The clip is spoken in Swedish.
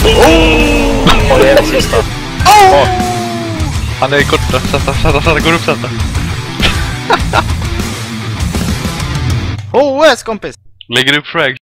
Och det är det sista. Han är kort. Sätta, går upp sätta. OS kompis! Lägger upp frag.